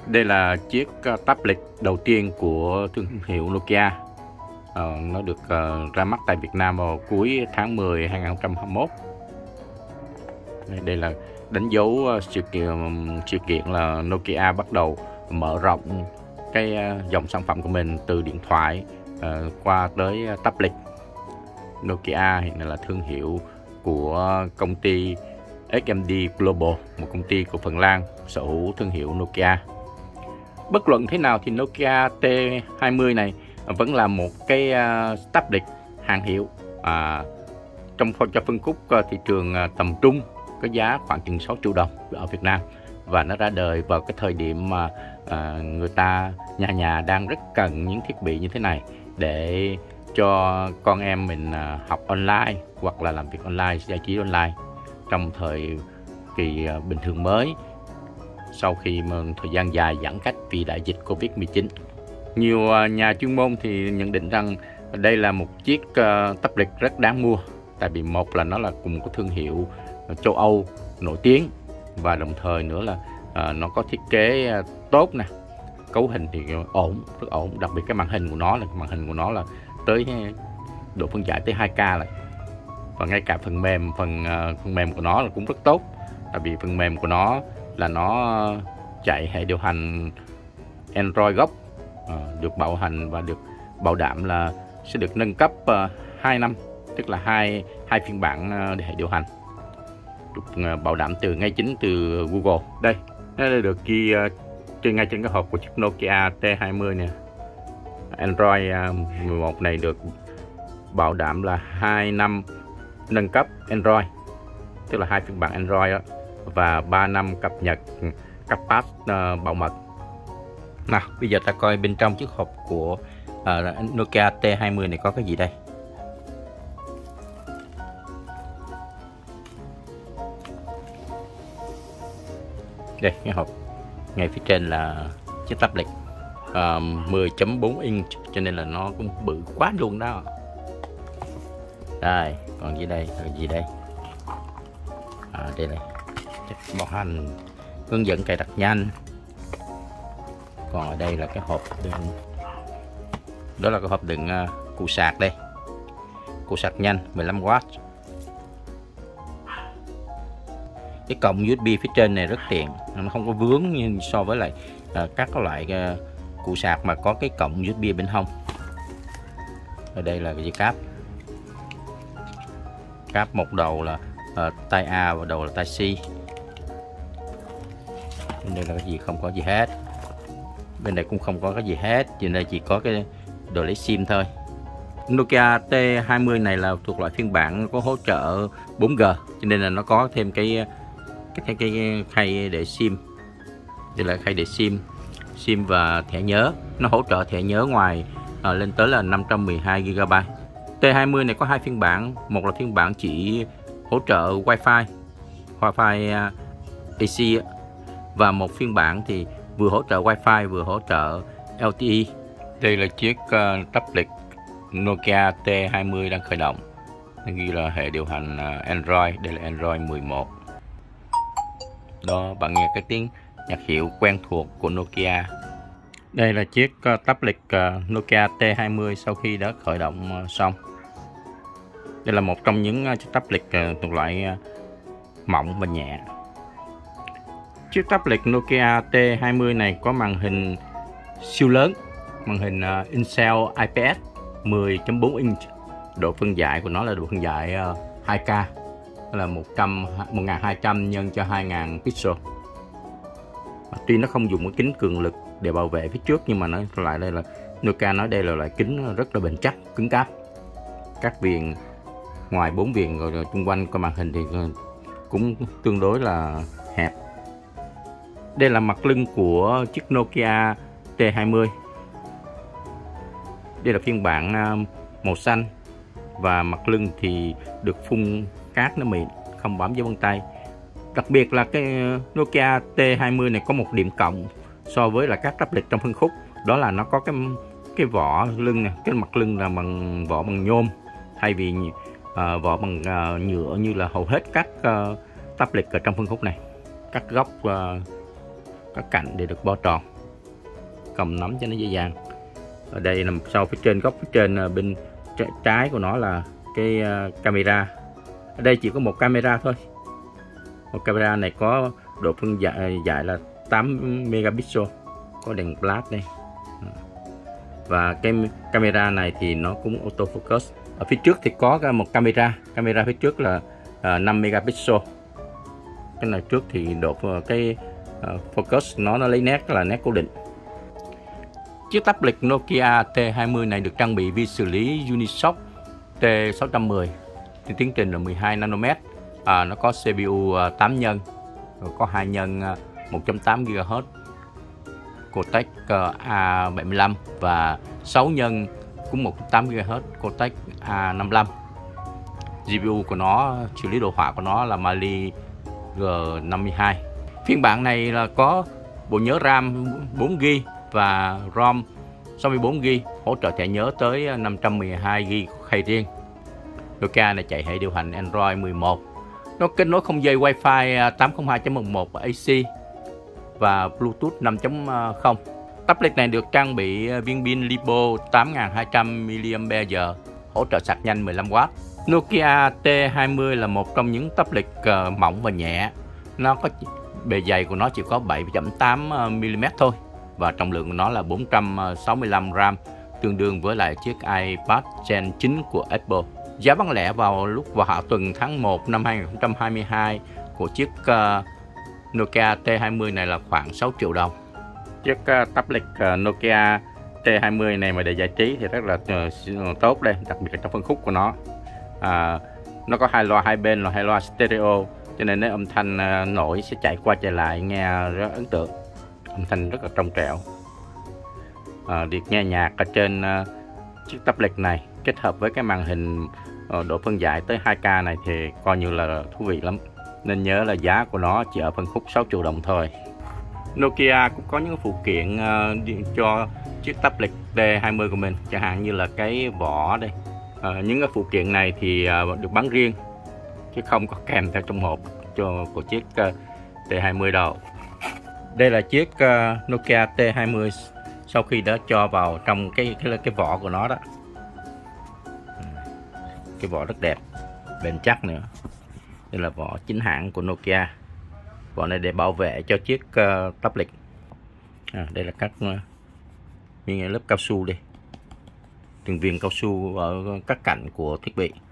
Đây là chiếc tablet đầu tiên của thương hiệu Nokia. Nó được ra mắt tại Việt Nam vào cuối tháng 10 2021. Đây là đánh dấu sự kiện là Nokia bắt đầu mở rộng cái dòng sản phẩm của mình từ điện thoại qua tới tablet. Nokia hiện nay là thương hiệu của công ty SMD Global, một công ty của Phần Lan sở hữu thương hiệu Nokia. Bất luận thế nào thì Nokia T20 này vẫn là một cái tablet hàng hiệu cho phân khúc thị trường tầm trung, có giá khoảng chừng 6 triệu đồng ở Việt Nam, và nó ra đời vào cái thời điểm mà người ta nhà đang rất cần những thiết bị như thế này để cho con em mình học online hoặc là làm việc online, giải trí online trong thời kỳ bình thường mới sau khi mà thời gian dài giãn cách vì đại dịch Covid-19. Nhiều nhà chuyên môn thì nhận định rằng đây là một chiếc tablet rất đáng mua, tại vì một là nó là cùng có thương hiệu châu Âu nổi tiếng, và đồng thời nữa là nó có thiết kế tốt nè, cấu hình thì ổn, rất ổn, đặc biệt cái màn hình của nó là tới độ phân giải tới 2K rồi, và ngay cả phần mềm của nó là cũng rất tốt, tại vì phần mềm của nó là nó chạy hệ điều hành Android gốc, được bảo hành và được bảo đảm là sẽ được nâng cấp 2 năm, tức là hai phiên bản hệ điều hành, được bảo đảm ngay chính từ Google. Đây, nó được ghi ngay trên cái hộp của chiếc Nokia T20 nè. Android 11 này được bảo đảm là 2 năm nâng cấp Android, tức là 2 phiên bản Android đó, và 3 năm cập nhật các patch bảo mật. Nào, bây giờ ta coi bên trong chiếc hộp của Nokia T20 này có cái gì đây. Đây, cái hộp ngay phía trên là chiếc tablet 10.4 inch, cho nên là nó cũng bự quá luôn đó. Đây, còn dưới đây là gì đây? Đây này, bảo hành, hướng dẫn cài đặt nhanh. Còn ở đây là cái hộp đựng, đó là cái hộp đựng cụ sạc đây, cụ sạc nhanh 15W. Cái cổng USB phía trên này rất tiện, nó không có vướng như so với lại các loại cụ sạc mà có cái cổng USB bên hông. Ở đây là cái dây cáp một đầu là tai A và đầu là tai C. Bên đây là cái gì, không có gì hết. Bên này cũng không có cái gì hết, trên đây chỉ có cái đồ lấy sim thôi. Nokia T20 này là thuộc loại phiên bản có hỗ trợ 4G, cho nên là nó có thêm cái khay để sim. Đây là khay để sim và thẻ nhớ. Nó hỗ trợ thẻ nhớ ngoài lên tới là 512GB. T20 này có 2 phiên bản, một là phiên bản chỉ hỗ trợ Wi-Fi AC, và một phiên bản thì vừa hỗ trợ Wi-Fi vừa hỗ trợ LTE. Đây là chiếc tablet Nokia T20 đang khởi động. Nó ghi là hệ điều hành Android, đây là Android 11. Đó, bạn nghe cái tiếng nhạc hiệu quen thuộc của Nokia. Đây là chiếc tablet Nokia T20 sau khi đã khởi động xong. Đây là một trong những chiếc tablet thuộc loại mỏng và nhẹ. Chiếc tablet Nokia T20 này có màn hình siêu lớn, màn hình Intel IPS 10.4 inch. Độ phân giải của nó là độ phân giải 2K, là 1200 nhân cho 2000 pixel. Tuy nó không dùng cái kính cường lực để bảo vệ phía trước, nhưng mà nó lại đây là Nokia nói đây là loại kính rất là bền chắc, cứng cáp. Các viền ngoài 4 viền rồi xung quanh của màn hình thì cũng tương đối là hẹp. Đây là mặt lưng của chiếc Nokia T20. Đây là phiên bản màu xanh, và mặt lưng thì được phun cát nó mịn, không bám dấu vân tay. Đặc biệt là cái Nokia T20 này có một điểm cộng so với là các tablet trong phân khúc, đó là nó có cái vỏ lưng này, cái mặt lưng là vỏ bằng nhôm thay vì vỏ bằng nhựa như là hầu hết các tablet ở trong phân khúc này. Các góc các cạnh để được bo tròn. cầm nắm cho nó dễ dàng. Ở đây nằm sau phía trên, góc phía trên bên trái của nó là cái camera. Ở đây chỉ có một camera thôi. Một camera này có độ phân giải là 8 megapixel, có đèn flash đây. Và cái camera này thì nó cũng autofocus. Ở phía trước thì có một camera phía trước là 5 megapixel. Cái này trước thì độ cái focus nó lấy nét là nét cố định. Chiếc tablet Nokia T20 này được trang bị vi xử lý Unisoc T610, tiến trình là 12 nanomet. Nó có CPU 8 nhân, có 2 nhân 1.8 GHz Cortex A75 và 6 nhân cũng 1.8 GHz Cortex A55. GPU của nó, xử lý đồ họa của nó là Mali G52. Phiên bản này là có bộ nhớ RAM 4GB và ROM 64GB, hỗ trợ thẻ nhớ tới 512GB khay riêng. Nokia này chạy hệ điều hành Android 11. Nó kết nối không dây Wi-Fi 802.11 AC và Bluetooth 5.0. Tablet này được trang bị viên pin LiPo 8200 mAh, hỗ trợ sạc nhanh 15W. Nokia T20 là một trong những tablet mỏng và nhẹ. Nó có bề dày của nó chỉ có 7.8 mm thôi, và trọng lượng của nó là 465 gram, tương đương với lại chiếc iPad Gen 9 của Apple. Giá bán lẻ vào hạ tuần tháng 1 năm 2022 của chiếc Nokia T20 này là khoảng 6 triệu đồng. Chiếc tablet Nokia T20 này mà để giải trí thì rất là tốt đây, đặc biệt là trong phân khúc của nó. Nó có hai loa hai bên, là hai loa stereo, cho nên âm thanh nổi sẽ chạy qua chạy lại nghe rất ấn tượng. Âm thanh rất là trong trẻo. Được nghe nhạc ở trên chiếc tablet này kết hợp với cái màn hình độ phân giải tới 2K này thì coi như là thú vị lắm. Nên nhớ là giá của nó chỉ ở phân khúc 6 triệu đồng thôi. Nokia cũng có những phụ kiện cho chiếc tablet T20 của mình, chẳng hạn như là cái vỏ đây. Những cái phụ kiện này thì được bán riêng chứ không có kèm theo trong hộp của chiếc T20 đâu. Đây là chiếc Nokia T20 sau khi đã cho vào trong cái vỏ của nó đó. Cái vỏ rất đẹp, bền chắc nữa. Đây là vỏ chính hãng của Nokia. Vỏ này để bảo vệ cho chiếc tablet. Đây là các lớp cao su đây, từng viên cao su ở các cạnh của thiết bị.